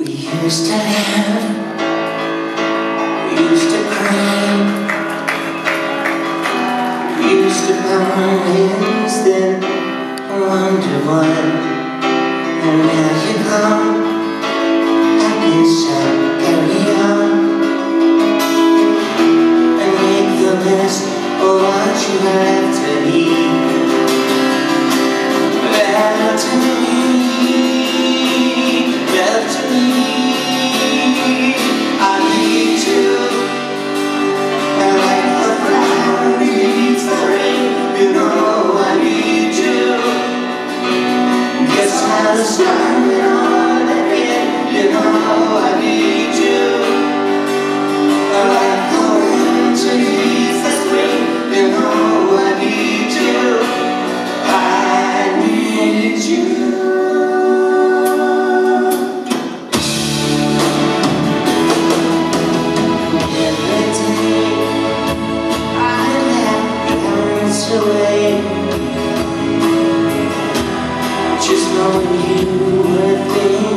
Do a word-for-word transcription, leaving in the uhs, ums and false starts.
We used to laugh, we used to cry, we used to pound hands, then wonder why. And now you come, I guess I'll carry on and make the best of what you have to be. Better to me, better to me. I need you, and like the flower needs the rain, you know I need you. Guess I'm starting on again, you know I need you. Like the winter needs the spring, you know I need you. I need you. Every day I let the hours away, just knowing you were there.